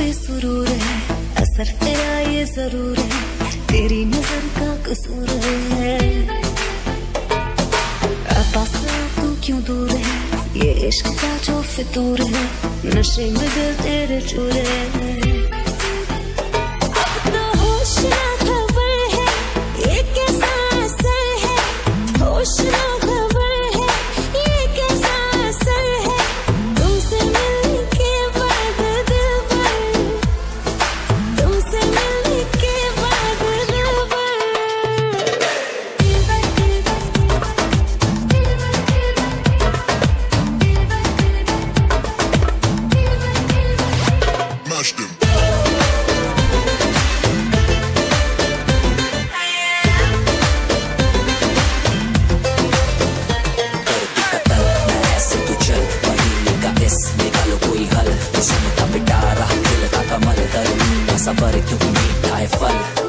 बेसुरूर है, असर तेरा ये जरूर है, तेरी नजर का कसूर है। पास तू क्यों दूर है, ये इश्क का जो फितूर है, नशे में दिल तेरे चूर है। अब तो होश ना खबर है, ये कैसा असर है, होश ना खबर है, ये कैसा असर है, तुमसे मिलने के बाद दिल भर, तुमसे मिलने के बाद दिल भर। Mash them. करती कतल मैं ऐसे तू चल, महीने का इस निकालो कोई हल, तुझमें का पिटारा दिल का कमल, दर्द का सबर क्यों मीठा है फल।